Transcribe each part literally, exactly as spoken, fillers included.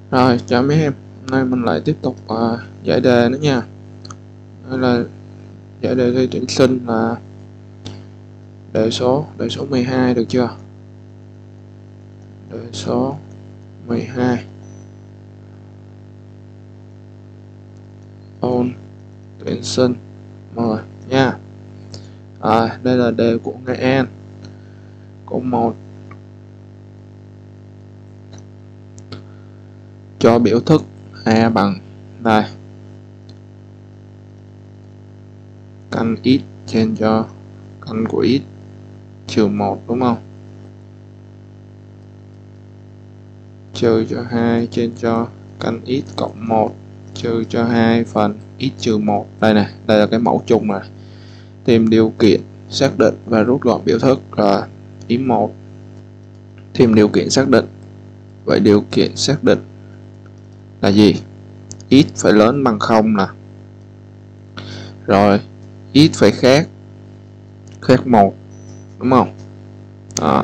Rồi, chào mấy em. Hôm nay mình lại tiếp tục uh, giải đề nữa nha. Đây là giải đề thi tuyển sinh là đề số đề số mười hai, được chưa? Đề số mười hai. Ôn tuyển sinh mời nha. À, đây là đề của Nghệ An. Câu một. Cho biểu thức A bằng đây, căn x trên cho căn của x trừ một, đúng không? Trừ cho hai trên cho căn x cộng một trừ cho hai phần x trừ một. Đây này, đây là cái mẫu chung này. Tìm điều kiện xác định và rút gọn biểu thức. Rồi, ý một. Tìm điều kiện xác định. Vậy điều kiện xác định là gì? X phải lớn bằng không nè. Rồi, x phải khác khác một, đúng không? Đó.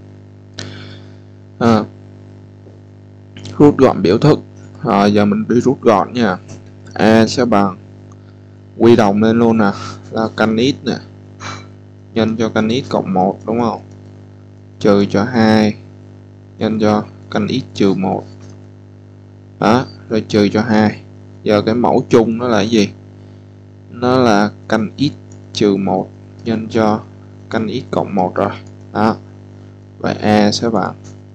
À, rút gọn biểu thức. Rồi, giờ mình đi rút gọn nha. A sẽ bằng quy đồng lên luôn nè, là căn x nè nhân cho căn x cộng một, đúng không? Trừ cho hai nhân cho căn x trừ một. Đó, rồi trừ cho hai. Giờ cái mẫu chung nó là cái gì? Nó là căn x trừ một nhân cho căn x cộng một rồi. Đó. Vậy A sẽ bằng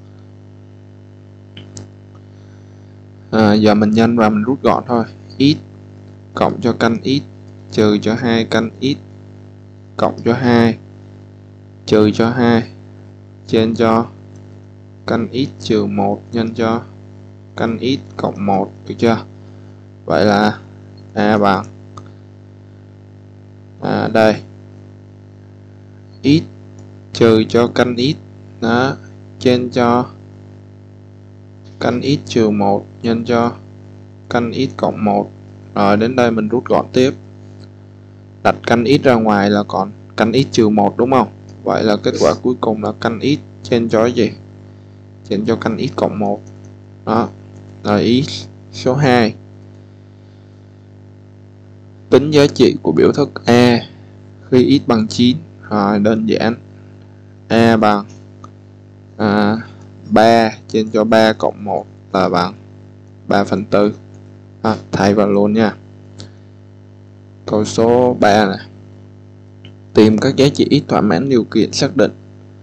à, giờ mình nhân và mình rút gọn thôi. X cộng cho căn x trừ cho hai căn x cộng cho hai trừ cho hai trên cho căn x trừ một nhân cho căn x cộng một, được chưa? Vậy là A bằng à, đây x trừ cho căn x đó trên cho căn x trừ một nhân cho căn x cộng một. Rồi đến đây mình rút gọn tiếp. Đặt căn x ra ngoài là còn căn x trừ một, đúng không? Vậy là kết quả cuối cùng là căn x trên cho cái gì? Trên cho căn x cộng một. Đó. Rồi ý số hai. Tính giá trị của biểu thức A khi x bằng chín. Rồi đơn giản. A bằng à, ba trên cho ba cộng một là bằng ba phần tư. À, thay vào luôn nha. Câu số ba này. Tìm các giá trị x thỏa mãn điều kiện xác định.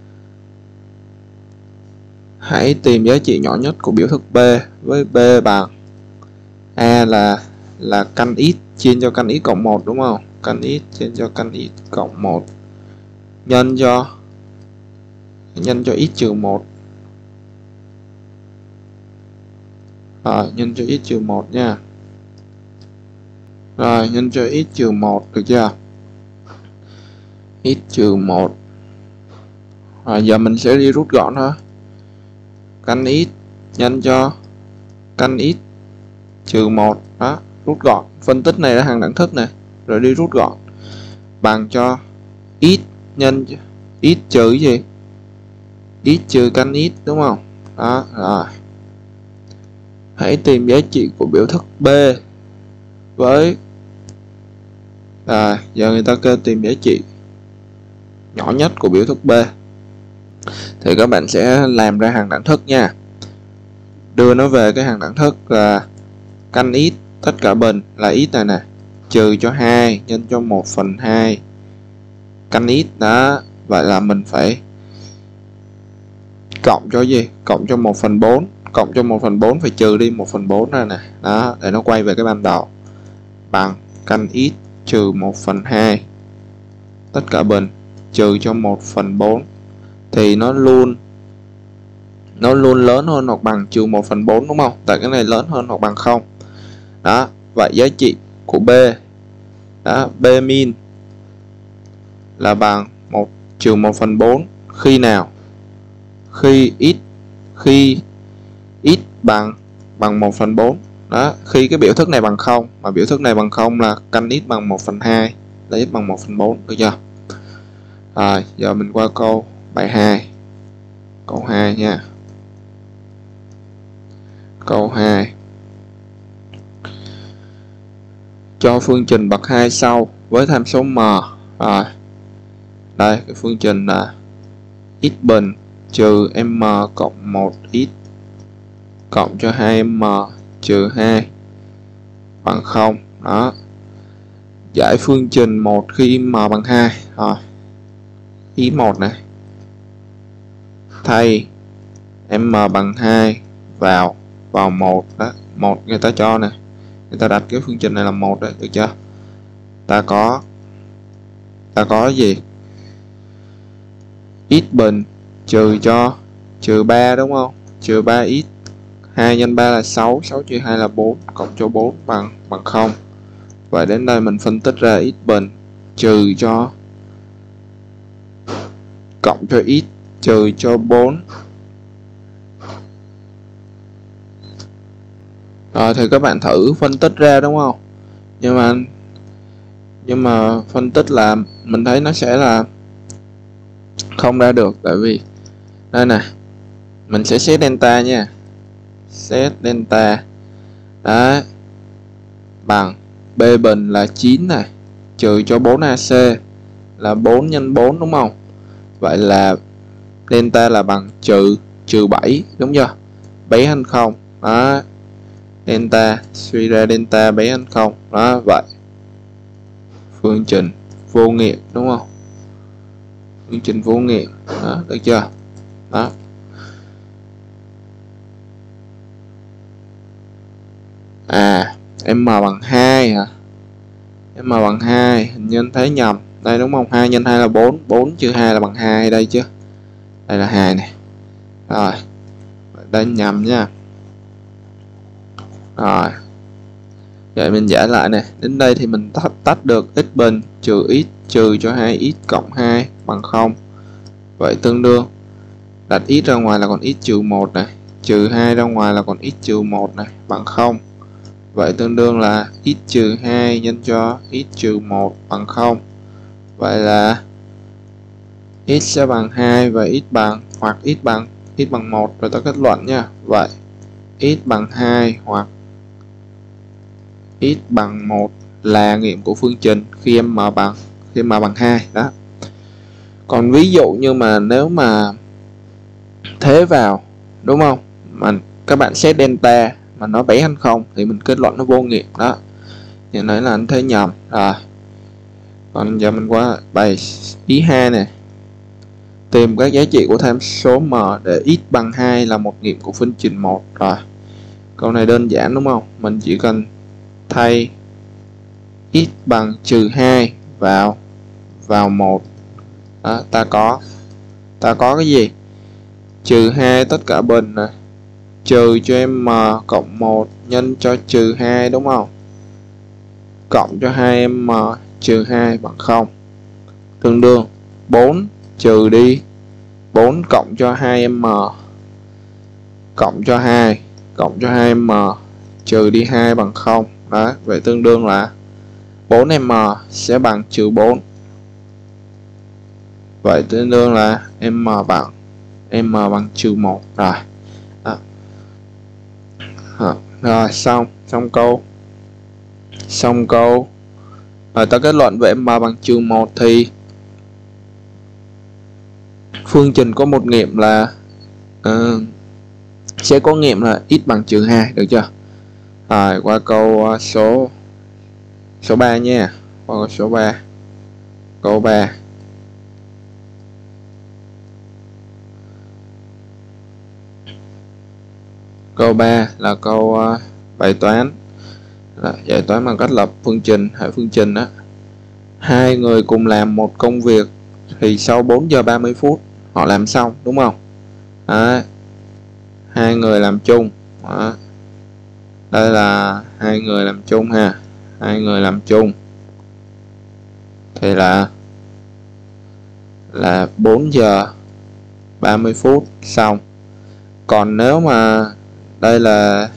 Hãy tìm giá trị nhỏ nhất của biểu thức B với B bằng A là là căn x chia cho căn x cộng một, đúng không? Căn x chia cho căn x cộng một nhân cho nhân cho x trừ một. Rồi, nhân cho x trừ một nha. Rồi, nhân cho x trừ một, được chưa? X trừ một. Rồi, giờ mình sẽ đi rút gọn thôi. Căn x nhân cho căn x trừ một. Đó, rút gọn. Phân tích này là hàng đẳng thức này. Rồi đi rút gọn. Bằng cho x nhân x trừ cái gì? X trừ căn x, đúng không? Đó, rồi. Hãy tìm giá trị của biểu thức B với à, giờ người ta kêu tìm giá trị nhỏ nhất của biểu thức B. Thì các bạn sẽ làm ra hàng đẳng thức nha. Đưa nó về cái hàng đẳng thức là căn x tất cả bình là x này nè, trừ cho hai nhân cho một phần hai căn x. Đó, vậy là mình phải cộng cho gì? Cộng cho một phần bốn. Cộng cho một phần bốn phải trừ đi một phần bốn ra nè. Đó, để nó quay về cái ban đầu. Bằng căn x trừ một phần hai tất cả bình trừ cho một phần bốn. Thì nó luôn nó luôn lớn hơn hoặc bằng trừ một phần bốn, đúng không? Tại cái này lớn hơn hoặc bằng không. Đó, vậy giá trị của B đó, B min là bằng một trừ một phần bốn khi nào? Khi x khi x bằng bằng một phần bốn. Đó, khi cái biểu thức này bằng không, mà biểu thức này bằng không là căn x bằng một phần hai, là x bằng một phần bốn, được chưa? Rồi, giờ mình qua câu bài hai. Câu hai nha. Câu hai. Cho phương trình bậc hai sau với tham số m. Rồi. Đây, cái phương trình là x bình trừ m cộng một x cộng cho hai m trừ hai bằng không. Đó. Giải phương trình một khi m bằng hai. Rồi. Ý một này. Thay m bằng hai vào vào một đó, một người ta cho nè. Người ta đặt cái phương trình này là một đấy, được chưa? Ta có ta có gì? X bình trừ cho trừ ba đúng không? Trừ ba x, hai nhân ba là sáu, sáu trừ hai là bốn, cộng cho bốn bằng bằng không. Vậy đến đây mình phân tích ra x bình trừ cho cộng cho x trừ cho bốn. Rồi thì các bạn thử phân tích ra đúng không? Nhưng mà nhưng mà phân tích là mình thấy nó sẽ là không ra được, tại vì đây nè, mình sẽ set delta nha. Set delta đó bằng b bình là chín này trừ cho bốn a xê là bốn nhân bốn đúng không? Vậy là delta là bằng trừ trừ bảy đúng chưa? bảy hơn không. Đó. Delta suy ra delta bé hơn không. Đó vậy. Phương trình vô nghiệm đúng không? Phương trình vô nghiệm. Đó, được chưa? Đó. À, m bằng hai hả? M bằng hai, hình như thấy nhầm. Đây đúng không? hai nhân hai là bốn, bốn trừ hai là bằng hai đây chứ. Đây là hai này. Rồi. Đây nhầm nha. Rồi. Vậy mình giải lại nè. Đến đây thì mình tách, tách được x bình trừ x trừ cho hai x cộng hai bằng không. Vậy tương đương đặt x ra ngoài là còn x trừ một này, trừ hai ra ngoài là còn x trừ một này bằng không. Vậy tương đương là x trừ hai nhân cho x trừ một bằng không. Vậy là x sẽ bằng hai và x bằng hoặc x bằng x bằng một, rồi ta kết luận nha. Vậy x bằng hai hoặc x bằng một là nghiệm của phương trình khi m bằng khi m bằng hai đó. Còn ví dụ như mà nếu mà thế vào đúng không, mà các bạn xét delta mà nó bé hơn không thì mình kết luận nó vô nghiệm đó. Thì nãy là anh thấy nhầm rồi. Còn giờ mình qua bài ý hai này. Tìm các giá trị của tham số m để x bằng hai là một nghiệm của phương trình một. Rồi. Câu này đơn giản đúng không? Mình chỉ cần thay x bằng trừ hai vào vào một. Đó, ta có ta có cái gì? Trừ hai tất cả bình này trừ cho m cộng một nhân cho trừ hai đúng không? Cộng cho hai m trừ hai bằng không. Tương đương bốn trừ đi bốn cộng cho hai m cộng cho hai cộng cho hai m trừ đi hai bằng không. Đó, vậy tương đương là bốn m sẽ bằng trừ bốn. Vậy tương đương là m bằng m bằng trừ một. Rồi. Đó. Rồi xong, xong câu. Xong câu. Rồi ta kết luận về m bằng trừ một thì phương trình có một nghiệm là uh, sẽ có nghiệm là x bằng trừ hai, được chưa? Rồi qua câu uh, số số ba nha. Qua câu số ba. Câu ba. Câu ba là câu uh, bài toán là giải toán bằng cách lập phương trình hệ phương trình đó. Hai người cùng làm một công việc thì sau bốn giờ ba mươi phút họ làm xong đúng không? Đó. Hai người làm chung. Đó. Đây là hai người làm chung ha. Hai người làm chung thì là là bốn giờ ba mươi phút xong. Còn nếu mà đây là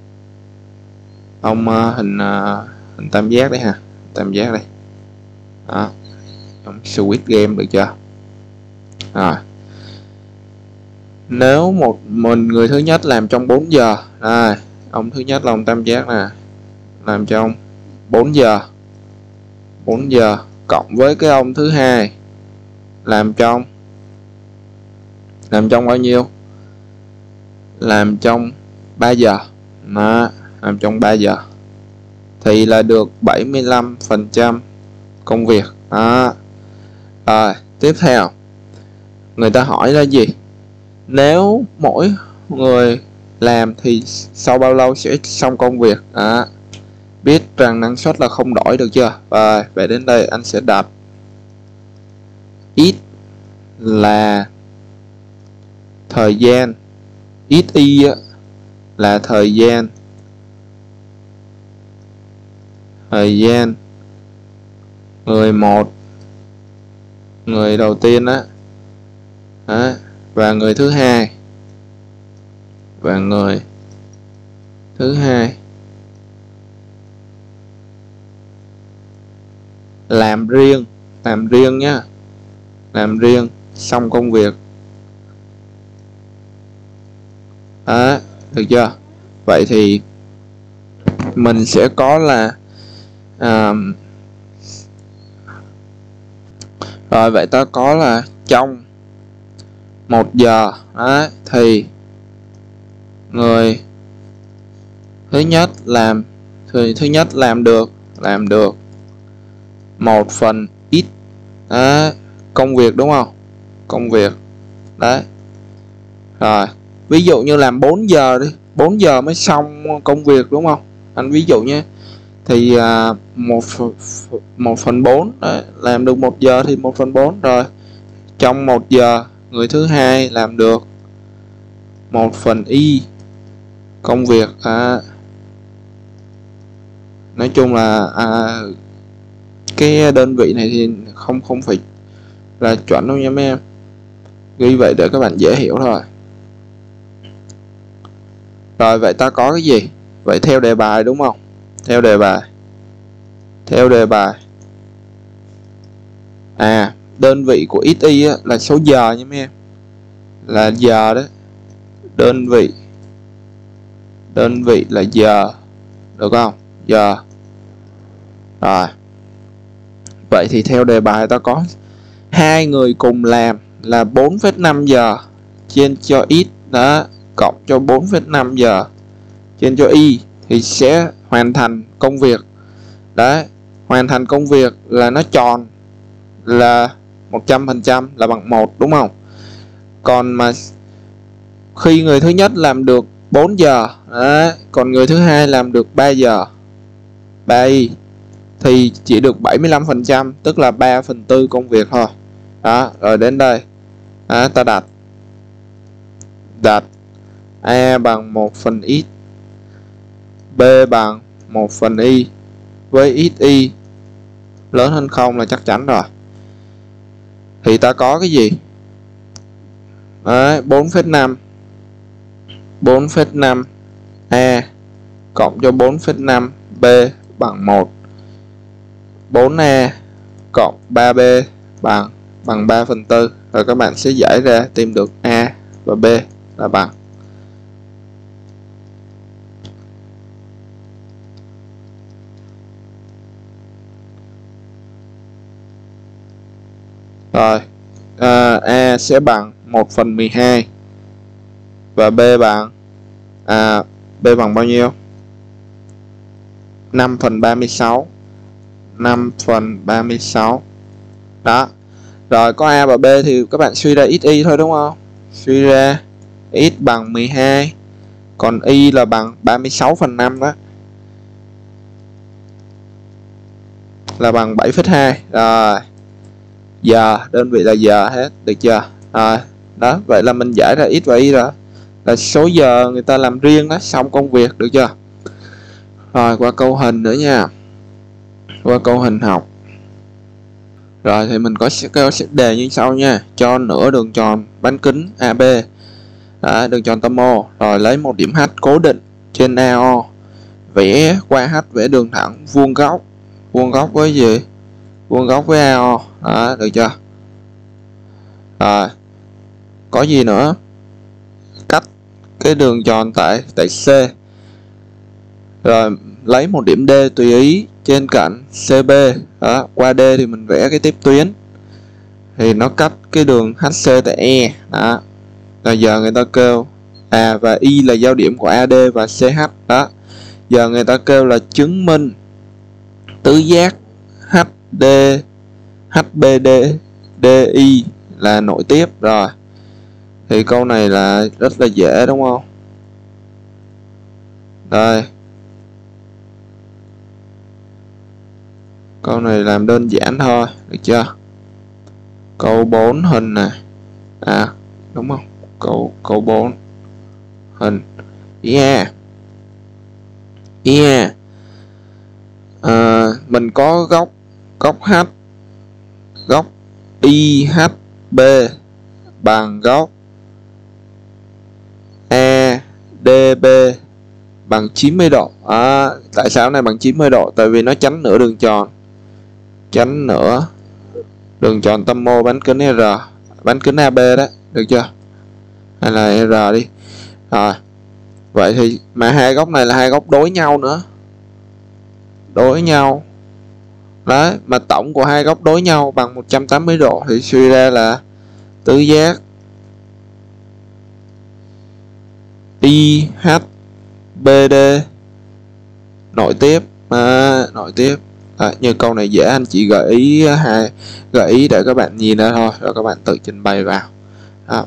ông uh, hình uh, hình tam giác đấy ha, tam giác đây. Đó. Ông Squid Game, được chưa? Rồi. Nếu một mình người thứ nhất làm trong bốn giờ, đây, ông thứ nhất là ông tam giác nè, làm trong bốn giờ, bốn giờ cộng với cái ông thứ hai làm trong làm trong bao nhiêu? Làm trong ba giờ. Đó, làm trong ba giờ thì là được bảy mươi lăm phần trăm công việc. Đó. Rồi, tiếp theo người ta hỏi là gì? Nếu mỗi người làm thì sau bao lâu sẽ xong công việc? Đó. Biết rằng năng suất là không đổi được chưa? Rồi, vậy đến đây anh sẽ đặt x là thời gian, xy là thời gian thời gian người một, người đầu tiên đó, đó và người thứ hai và người thứ hai làm riêng làm riêng nhá làm riêng xong công việc. Đó, được chưa? Vậy thì mình sẽ có là à, rồi vậy ta có là trong một giờ đó, thì người thứ nhất làm thì thứ nhất làm được làm được một phần x đó, công việc đúng không? Công việc đấy. Rồi ví dụ như làm bốn giờ đi, bốn giờ mới xong công việc đúng không? Anh ví dụ nhé. Thì à, một một phần bốn đấy, làm được một giờ thì một phần bốn rồi. Trong một giờ người thứ hai làm được một phần y công việc. À, nói chung là à, cái đơn vị này thì không không phải là chuẩn đâu nha mấy em, ghi vậy để các bạn dễ hiểu thôi. Rồi vậy ta có cái gì? Vậy theo đề bài đúng không? Theo đề bài theo đề bài à đơn vị của xy á, là số giờ nha mấy em, là giờ đấy. Đơn vị đơn vị là giờ, được không? Giờ. Rồi vậy thì theo đề bài ta có hai người cùng làm là bốn phẩy năm giờ trên cho x đó, cộng cho bốn phẩy năm giờ trên cho y thì sẽ hoàn thành công việc. Đấy, hoàn thành công việc là nó tròn là một trăm phần trăm là bằng một đúng không? Còn mà khi người thứ nhất làm được bốn giờ đấy, còn người thứ hai làm được ba giờ, ba y thì chỉ được bảy mươi lăm phần trăm, tức là ba phần tư công việc thôi. Đó, rồi đến đây đó, ta đặt đặt A bằng một phần x, B bằng một phần y với xy lớn hơn không là chắc chắn rồi. Thì ta có cái gì? Đấy, bốn phẩy năm bốn phẩy năm A cộng cho bốn phẩy năm B bằng một. bốn A cộng ba B bằng bằng ba phần tư. Rồi các bạn sẽ giải ra tìm được A và B là bằng. Rồi à, A sẽ bằng một phần mười hai và B bằng à, B bằng bao nhiêu? năm phần ba mươi sáu. năm phần ba mươi sáu. Đó. Rồi có A và B thì các bạn suy ra xy thôi đúng không? Suy ra x bằng mười hai, còn y là bằng ba mươi sáu phần năm đó, là bằng bảy phẩy hai. Rồi giờ, đơn vị là giờ hết, được chưa? Rồi đó, vậy là mình giải ra x và y rồi, là số giờ người ta làm riêng đó, xong công việc, được chưa? Rồi qua câu hình nữa nha, qua câu hình học. Rồi thì mình có câu sẽ đề như sau nha. Cho nửa đường tròn bán kính a bê, đó, đường tròn tâm O, rồi lấy một điểm H cố định trên a o, vẽ qua H vẽ đường thẳng vuông góc, vuông góc với gì? Vuông góc với a o, đó, được chưa? Rồi có gì nữa? cái đường tròn tại tại C. Rồi lấy một điểm D tùy ý trên cạnh xê bê. Đó, qua D thì mình vẽ cái tiếp tuyến. Thì nó cắt cái đường hát xê tại E. Đó. Rồi giờ người ta kêu à và I là giao điểm của a đê và xê hát. Đó. Giờ người ta kêu là chứng minh tứ giác hát đê hát bê đê đê i là nội tiếp. Rồi thì câu này là rất là dễ đúng không? Đây, câu này làm đơn giản thôi, được chưa? Câu bốn hình này. À đúng không? Câu câu bốn hình. Yeah. Yeah. À, mình có góc góc H, góc i hát bê bằng góc e đê bê bằng chín mươi độ. À, tại sao này bằng chín mươi độ? Tại vì nó chắn nửa đường tròn, chắn nửa đường tròn tâm mô bán kính R, bán kính a bê đó, được chưa? Hay là R đi. Rồi vậy thì mà hai góc này là hai góc đối nhau nữa, đối nhau đấy, mà tổng của hai góc đối nhau bằng một trăm tám mươi độ thì suy ra là tứ giác i hát bê đê nội tiếp. À, nội tiếp. À, như câu này dễ, anh chỉ gợi ý hai gợi ý để các bạn nhìn ra thôi, rồi các bạn tự trình bày vào. Đó.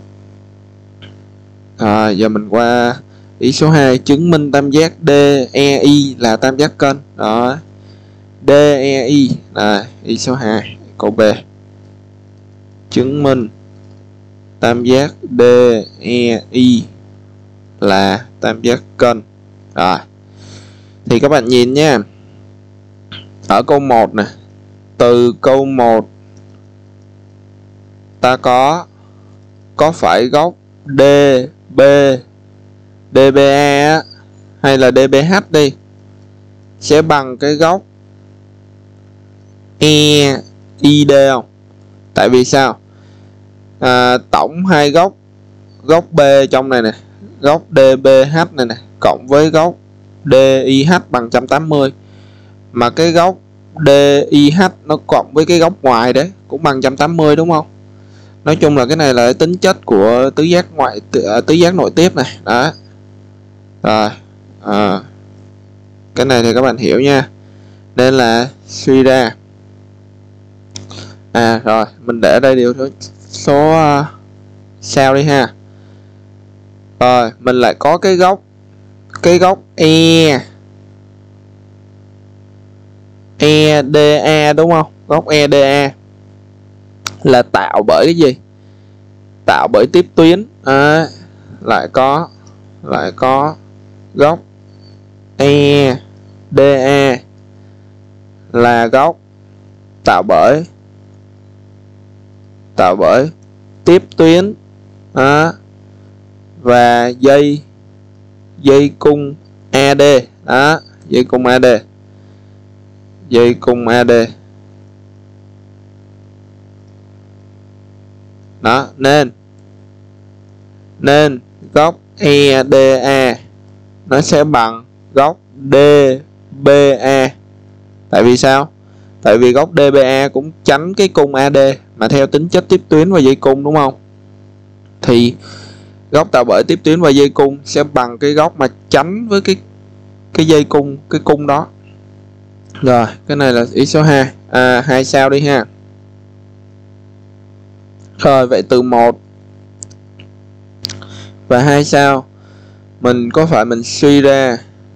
À, giờ mình qua ý số hai, chứng minh tam giác đê e i là tam giác kênh. Đó, đê e i là ý số hai. Câu B, chứng minh tam giác đê e i là tam giác kênh. Rồi thì các bạn nhìn nha, ở câu một nè, từ câu một ta có có phải góc đê bê đê bê a hay là đê bê hát đi sẽ bằng cái góc e i đê không? Tại vì sao? À, tổng hai góc, góc B trong này nè, góc đê bê hát này nè, cộng với góc đê i hát bằng một trăm tám mươi, mà cái góc đê i hát nó cộng với cái góc ngoài đấy cũng bằng một trăm tám mươi đúng không? Nói chung là cái này là tính chất của tứ giác ngoại tứ, tứ giác nội tiếp này. Đó. Rồi à, cái này thì các bạn hiểu nha, nên là suy ra à rồi mình để đây điều số, số uh, sao đi ha. Rồi mình lại có cái góc cái góc e e đê a đúng không? Góc e đê a là tạo bởi cái gì? Tạo bởi tiếp tuyến. À, lại có lại có góc e đê a là góc tạo bởi tạo bởi tiếp tuyến. À, và dây dây cung a đê. Đó, dây cung a đê, dây cung a đê. Đó, nên nên góc e đê a nó sẽ bằng góc đê bê a. Tại vì sao? Tại vì góc đê bê a cũng tránh cái cung a đê mà theo tính chất tiếp tuyến và dây cung đúng không? Thì góc tạo bởi tiếp tuyến và dây cung sẽ bằng cái góc mà tránh với cái cái dây cung, cái cung đó. Rồi, cái này là ý số hai. À, hai sao đi ha. Rồi, vậy từ một và hai sao mình có phải mình suy ra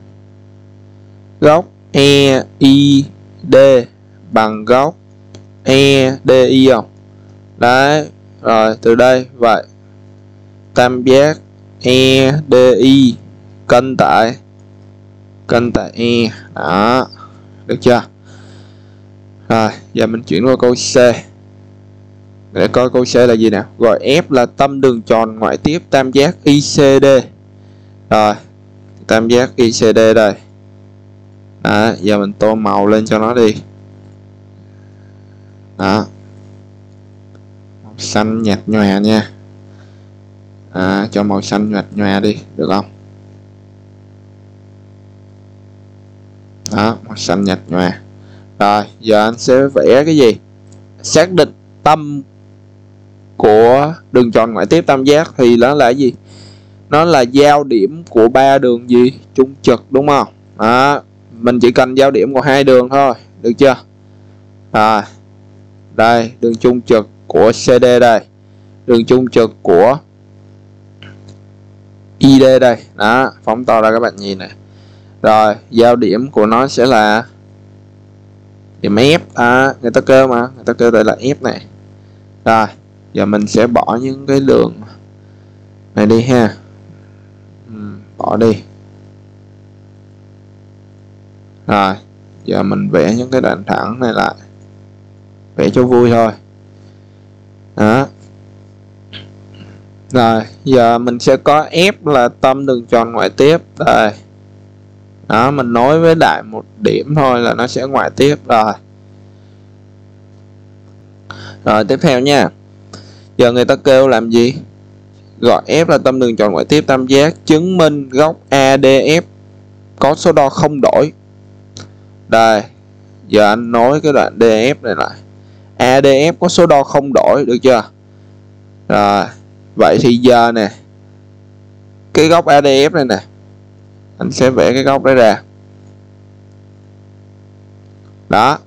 góc e i đê bằng góc e đê i không? Đấy, rồi từ đây vậy tam giác e đê i cân tại cân tại E. Đó, được chưa? Rồi giờ mình chuyển qua câu C để coi câu C là gì nào. Gọi F là tâm đường tròn ngoại tiếp tam giác i xê đê. Rồi tam giác i xê đê đây. Đó, giờ mình tô màu lên cho nó đi. Đó, màu xanh nhạt nhòa nha. À, cho màu xanh nhạt nhòa đi, được không? Đó, màu xanh nhạt nhòa. Rồi, giờ anh sẽ vẽ cái gì? Xác định tâm của đường tròn ngoại tiếp tam giác thì nó là cái gì? Nó là giao điểm của ba đường gì? Trung trực, đúng không? Đó, mình chỉ cần giao điểm của hai đường thôi, được chưa? Rồi, đây, đường trung trực của xê đê đây, đường trung trực của i đê đây. Đó, phóng to ra các bạn nhìn này. Rồi, giao điểm của nó sẽ là điểm F. À, người ta kêu mà, người ta kêu đây là F này. Rồi, giờ mình sẽ bỏ những cái đường này đi ha. Ừ, bỏ đi. Rồi, giờ mình vẽ những cái đoạn thẳng này lại, vẽ cho vui thôi. Đó. Rồi, giờ mình sẽ có F là tâm đường tròn ngoại tiếp. Đây. Đó, mình nối với đại một điểm thôi là nó sẽ ngoại tiếp rồi. Rồi, tiếp theo nha. Giờ người ta kêu làm gì? Gọi F là tâm đường tròn ngoại tiếp tam giác, chứng minh góc a đê ép có số đo không đổi. Đây, giờ anh nối cái đoạn đê ép này lại. a đê ép có số đo không đổi, được chưa? Rồi, vậy thì giờ nè, cái góc a đê ép này nè, anh sẽ vẽ cái góc đấy ra. Đó.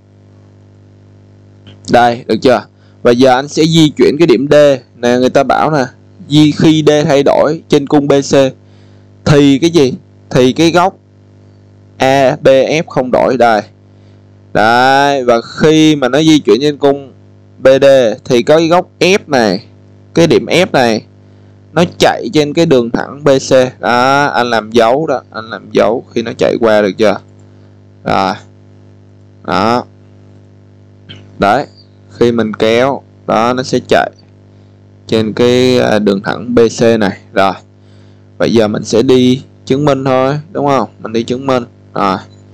Đây, được chưa? Và giờ anh sẽ di chuyển cái điểm D nè, người ta bảo nè, di khi D thay đổi trên cung bê xê thì cái gì? Thì cái góc a bê ép không đổi đây. Đấy, và khi mà nó di chuyển trên cung bê đê thì cái góc F này, cái điểm F này nó chạy trên cái đường thẳng bê xê. Đó, anh làm dấu đó, anh làm dấu khi nó chạy qua, được chưa? Rồi. Đó. Đấy, khi mình kéo đó nó sẽ chạy trên cái đường thẳng bê xê này. Rồi, bây giờ mình sẽ đi chứng minh thôi, đúng không? Mình đi chứng minh. Rồi,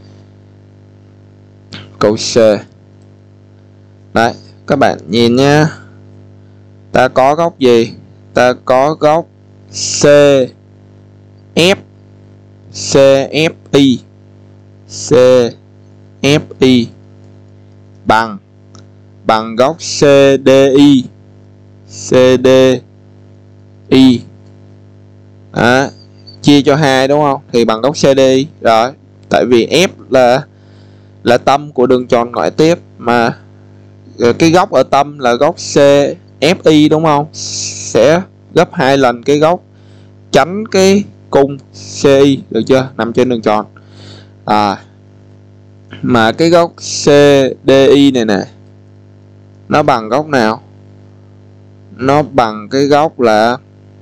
câu C. Đấy, các bạn nhìn nha, ta có góc gì? Ta có góc xê ép, xê ép i, xê ép i bằng bằng góc xê đê i, xê đê i. Đó, chia cho hai, đúng không? Thì bằng góc xê đê i. Rồi, tại vì F là là tâm của đường tròn ngoại tiếp, mà cái góc ở tâm là góc xê ép i, đúng không? Sẽ gấp hai lần cái góc tránh cái cung xê i, được chưa? Nằm trên đường tròn. À, mà cái góc xê đê i này nè, nó bằng góc nào? Nó bằng cái góc là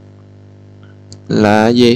là gì?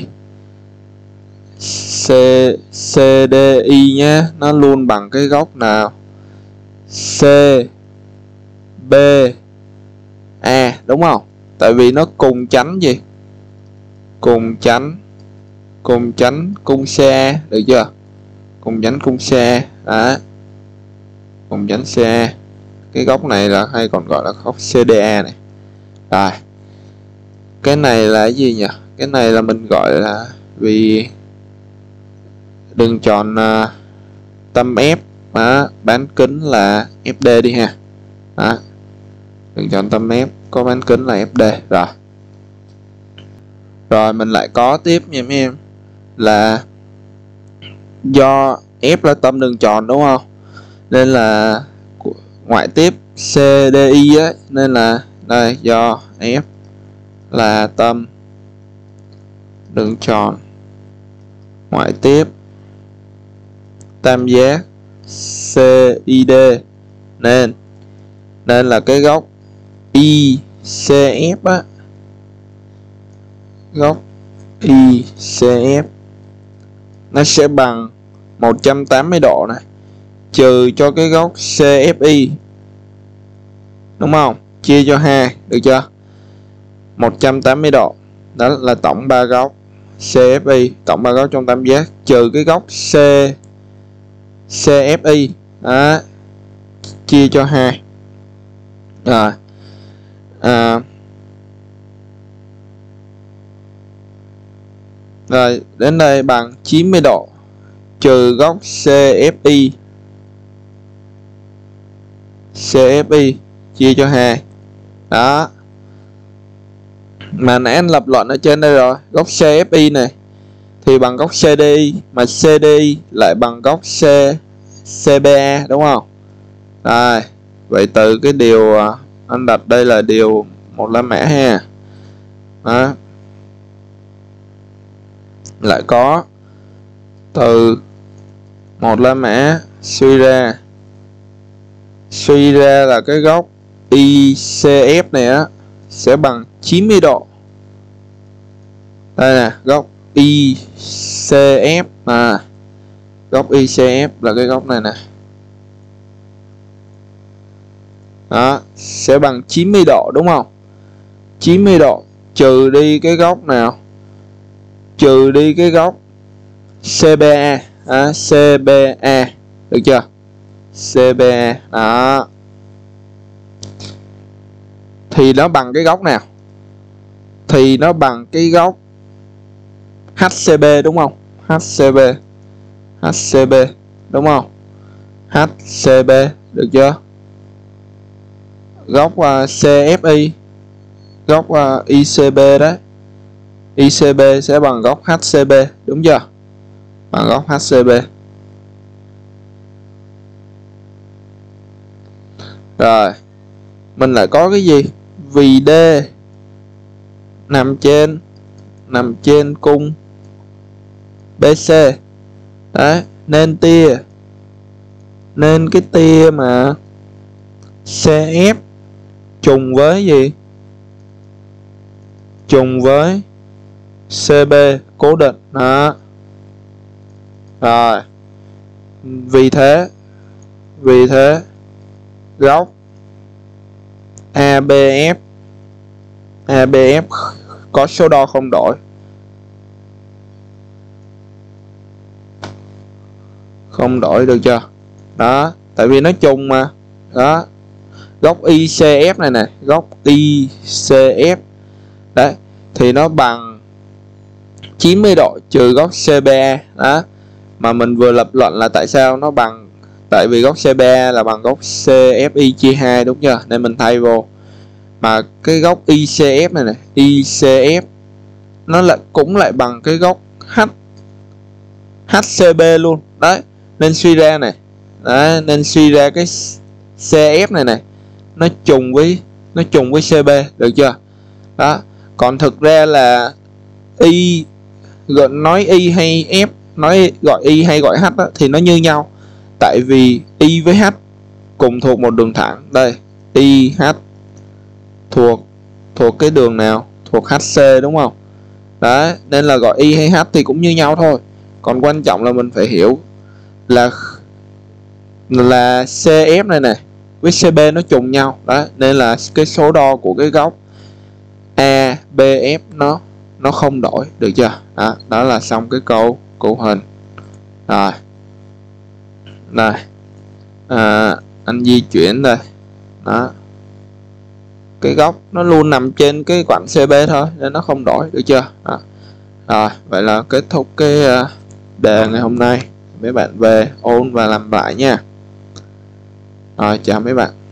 C, xê đê i nhé, nó luôn bằng cái góc nào? C, B, A, đúng không? Tại vì nó cùng tránh gì? Cùng tránh cùng tránh cung xê a, được chưa? Cùng tránh cung xê a. Đó, cùng tránh xê a. Cái góc này là hay còn gọi là góc xê đê a này. Rồi, cái này là cái gì nhỉ? Cái này là mình gọi là vì đường tròn uh, tâm F, đó, bán kính là ép đê đi ha. Đó, đường tròn tâm F có bán kính là ép đê. Rồi, rồi mình lại có tiếp nha mấy em, là do F là tâm đường tròn, đúng không? Nên là ngoại tiếp xê đê i ấy, nên là đây, do F là tâm đường tròn ngoại tiếp tam giác xê i đê, nên nên là cái góc i xê ép á, góc i xê ép nó sẽ bằng một trăm tám mươi độ này, trừ cho cái góc xê ép i, đúng không? Chia cho hai, được chưa? một trăm tám mươi độ. Đó là tổng ba góc xê ép i, tổng ba góc trong tam giác, trừ cái góc C, xê ép i. Đó, chia cho hai. Rồi, à, Rồi đến đây bằng chín mươi độ trừ góc xê ép i. xê ép i chia cho hai. Đó. Mà nãy anh lập luận ở trên đây rồi, góc xê ép i này thì bằng góc xê đê i, mà xê đê i lại bằng góc C, xê bê a đúng không? Rồi, vậy từ cái điều anh đặt đây là điều một la mã ha. Đó. Lại có từ một la mã suy ra suy ra là cái góc i xê ép này á sẽ bằng chín mươi độ. Đây nè, góc i xê ép à, góc i xê ép là cái góc này nè. Đó, sẽ bằng chín mươi độ đúng không? chín mươi độ trừ đi cái góc nào? Trừ đi cái góc xê bê a, à, xê bê a, được chưa? xê bê a, đó. Thì nó bằng cái góc nào? Thì nó bằng cái góc hát xê bê đúng không? hát xê bê, hát xê bê đúng không? hát xê bê, được chưa? Góc uh, xê ép i, góc uh, i xê bê đấy. i xê bê sẽ bằng góc hát xê bê, đúng chưa? Bằng góc hát xê bê. Rồi, mình lại có cái gì? Vì D nằm trên nằm trên cung bê xê. Đấy, nên tia nên cái tia mà xê ép trùng với gì? Trùng với xê bê cố định. Đó. Rồi. Vì thế Vì thế góc a bê ép a bê ép có số đo không đổi. Không đổi, được chưa? Đó, tại vì nó trùng mà. Đó. Góc i xê ép này nè, góc i xê ép đấy thì nó bằng chín mươi độ trừ góc xê bê a. Đó. Mà mình vừa lập luận là tại sao nó bằng, tại vì góc xê bê a là bằng góc xê ép i chia hai, đúng chưa? Nên mình thay vô. Mà cái góc i xê ép này này, i xê ép nó lại cũng lại bằng cái góc H hát xê bê luôn. Đấy, nên suy ra này. Đấy, nên suy ra cái xê ép này này nó trùng với nó trùng với xê bê, được chưa? Đó. Còn thực ra là y gọi nói y hay f, nói gọi y hay gọi h đó, thì nó như nhau. Tại vì y với h cùng thuộc một đường thẳng. Đây, i h thuộc thuộc cái đường nào? Thuộc hát xê đúng không? Đấy, nên là gọi y hay h thì cũng như nhau thôi. Còn quan trọng là mình phải hiểu là là xê ép này này với xê bê nó trùng nhau. Đó, nên là cái số đo của cái góc a bê ép nó nó không đổi, được chưa? Đó, đó là xong cái câu cụ hình. Rồi. Đây. À, anh di chuyển đây. Đó. Cái góc nó luôn nằm trên cái quạnh xê bê thôi nên nó không đổi, được chưa? Đó. Rồi, vậy là kết thúc cái đề ngày hôm nay. Mấy bạn về ôn và làm lại nha. Rồi, chào mấy bạn.